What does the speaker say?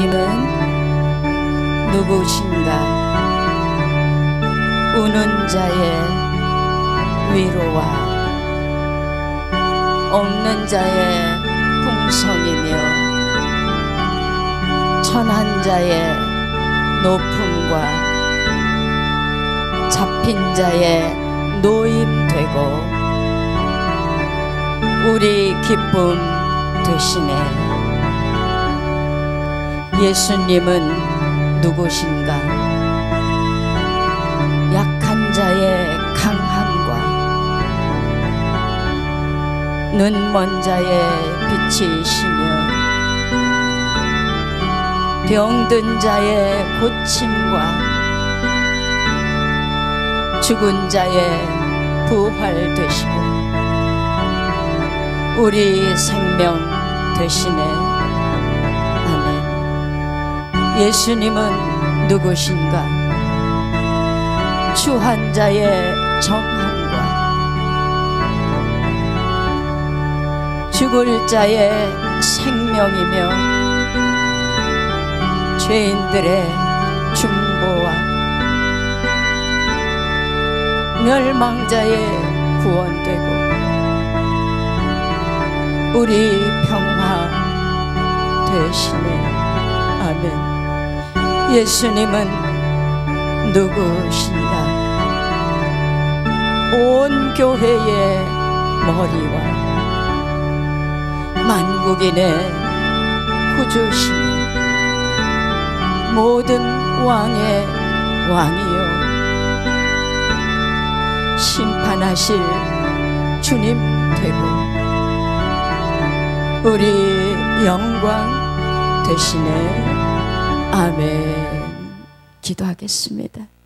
예수님은 누구신가? 우는 자의 위로와 없는 자의 풍성이며 천한 자의 높음과 잡힌 자의 노임 되고 우리 기쁨 되시네. 예수님은 누구신가? 약한 자의 강함과 눈먼 자의 빛이시며 병든 자의 고침과 죽은 자의 부활 되시고 우리 생명 되시네. 아멘. 예수님은 누구신가? 추한 자의 정함과 죽을 자의 생명이며 죄인들의 중보와 멸망자의 구원되고 우리 평화 되시네. 아멘. 예수님은 누구신가? 온 교회의 머리와 만국인의 구주시며 모든 왕의 왕이요 심판하실 주님 되고 우리 영광 되시네. 아멘. 기도하겠습니다.